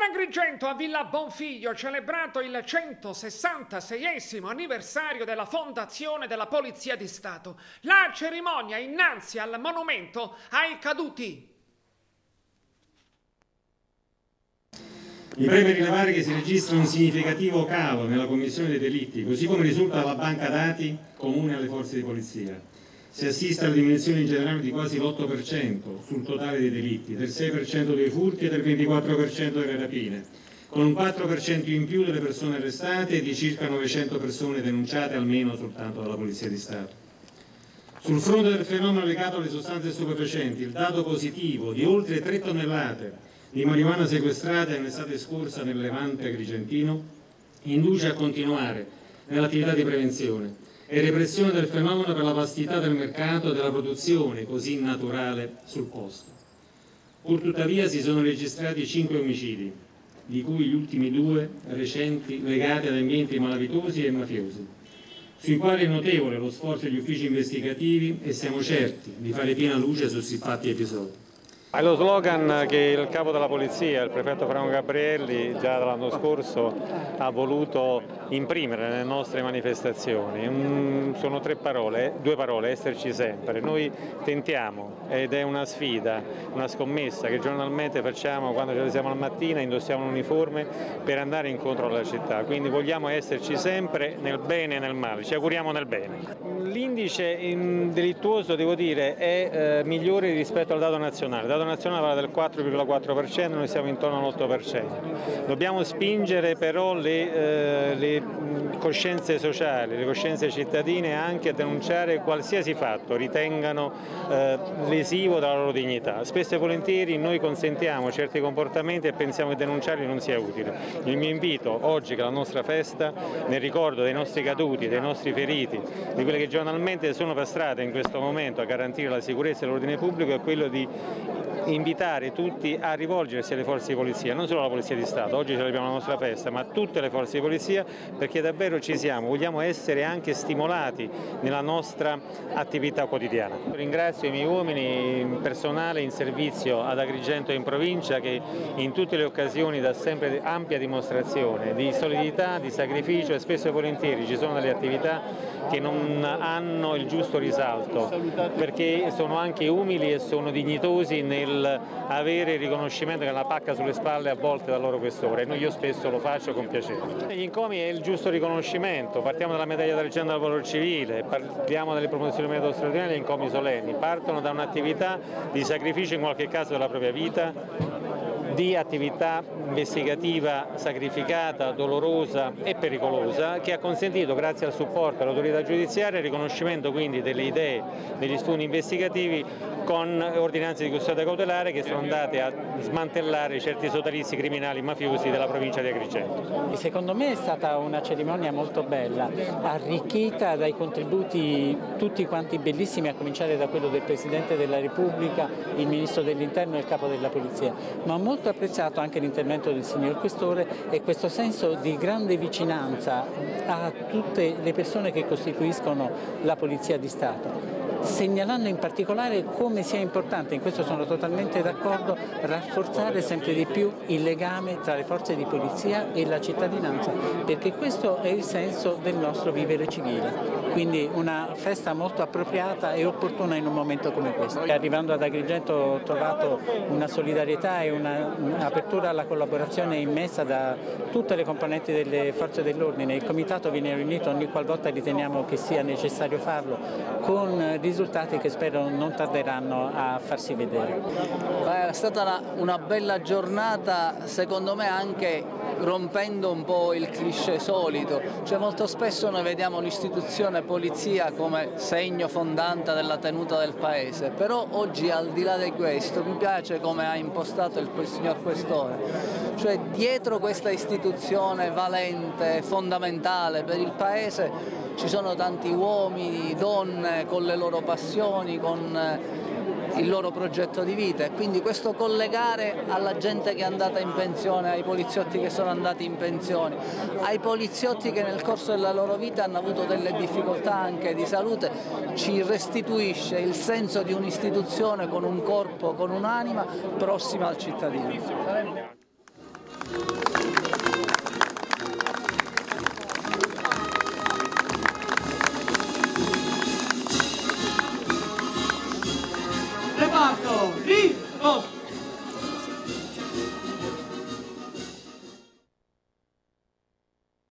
Ad Agrigento, a Villa Bonfiglio, celebrato il 166esimo anniversario della fondazione della Polizia di Stato. La cerimonia innanzi al monumento ai caduti. Mi preme rilevare che si registra un significativo calo nella commissione dei delitti, così come risulta dalla banca dati comune alle forze di polizia. Si assiste alla diminuzione in generale di quasi l'8% sul totale dei delitti, del 6% dei furti e del 24% delle rapine, con un 4% in più delle persone arrestate e di circa 900 persone denunciate almeno soltanto dalla Polizia di Stato. Sul fronte del fenomeno legato alle sostanze stupefacenti, il dato positivo di oltre 3 tonnellate di marijuana sequestrate nell'estate scorsa nel Levante agrigentino induce a continuare nell'attività di prevenzione e repressione del fenomeno per la vastità del mercato e della produzione così naturale sul posto. Purtuttavia si sono registrati 5 omicidi, di cui gli ultimi 2 recenti legati ad ambienti malavitosi e mafiosi, sui quali è notevole lo sforzo degli uffici investigativi e siamo certi di fare piena luce su siffatti episodi. È lo slogan che il capo della polizia, il prefetto Franco Gabrielli, già dall'anno scorso ha voluto imprimere nelle nostre manifestazioni. Sono 2 parole, esserci sempre. Noi tentiamo, ed è una sfida, una scommessa che giornalmente facciamo quando ci alziamo la mattina, indossiamo un uniforme per andare incontro alla città. Quindi vogliamo esserci sempre nel bene e nel male, ci auguriamo nel bene. L'indice delittuoso, devo dire, è migliore rispetto al dato nazionale. Il dato nazionale vale del 4,4%, noi siamo intorno all'8%. Dobbiamo spingere però le coscienze sociali, le coscienze cittadine anche a denunciare qualsiasi fatto ritengano lesivo della loro dignità. Spesso e volentieri noi consentiamo certi comportamenti e pensiamo che denunciarli non sia utile. Il mio invito oggi, che è la nostra festa, nel ricordo dei nostri caduti, dei nostri feriti, di quelli che giornalmente sono per strada in questo momento a garantire la sicurezza e l'ordine pubblico, è quello di invitare tutti a rivolgersi alle forze di polizia, non solo alla Polizia di Stato, oggi celebriamo la nostra festa, ma tutte le forze di polizia, perché davvero ci siamo, vogliamo essere anche stimolati nella nostra attività quotidiana. Ringrazio i miei uomini, il personale in servizio ad Agrigento e in provincia, che in tutte le occasioni dà sempre ampia dimostrazione di solidità, di sacrificio, e spesso e volentieri ci sono delle attività che non hanno il giusto risalto, perché sono anche umili e sono dignitosi nel avere il riconoscimento che è una pacca sulle spalle a volte dal loro questore, e io spesso lo faccio con piacere. Gli encomi è il giusto riconoscimento, partiamo dalla medaglia d'argento del valor civile, parliamo delle promozioni di merito straordinario e gli encomi solenni, partono da un'attività di sacrificio in qualche caso della propria vita, di attività investigativa sacrificata, dolorosa e pericolosa, che ha consentito, grazie al supporto dell'autorità giudiziaria, il riconoscimento quindi delle idee, degli studi investigativi con ordinanze di custodia cautelare che sono andate a smantellare certi sodalizi criminali mafiosi della provincia di Agrigento. Secondo me è stata una cerimonia molto bella, arricchita dai contributi tutti quanti bellissimi, a cominciare da quello del Presidente della Repubblica, il Ministro dell'Interno e il Capo della Polizia, ma molto apprezzato anche l'intervento del signor Questore e questo senso di grande vicinanza a tutte le persone che costituiscono la Polizia di Stato, segnalando in particolare come sia importante, in questo sono totalmente d'accordo, rafforzare sempre di più il legame tra le forze di polizia e la cittadinanza, perché questo è il senso del nostro vivere civile. Quindi una festa molto appropriata e opportuna in un momento come questo. Arrivando ad Agrigento ho trovato una solidarietà e un'apertura alla collaborazione immessa da tutte le componenti delle forze dell'ordine. Il comitato viene riunito ogni qualvolta riteniamo che sia necessario farlo, con risultati che spero non tarderanno a farsi vedere. È stata una bella giornata, secondo me anche rompendo un po' il cliché solito, cioè molto spesso noi vediamo l'istituzione polizia come segno fondante della tenuta del paese, però oggi al di là di questo mi piace come ha impostato il signor Questore, cioè dietro questa istituzione valente, fondamentale per il paese ci sono tanti uomini, donne con le loro passioni, con il loro progetto di vita, e quindi questo collegare alla gente che è andata in pensione, ai poliziotti che sono andati in pensione, ai poliziotti che nel corso della loro vita hanno avuto delle difficoltà anche di salute, ci restituisce il senso di un'istituzione con un corpo, con un'anima prossima al cittadino.